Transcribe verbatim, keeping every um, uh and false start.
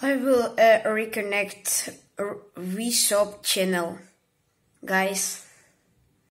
I will uh, reconnect Rii Shop Channel, guys.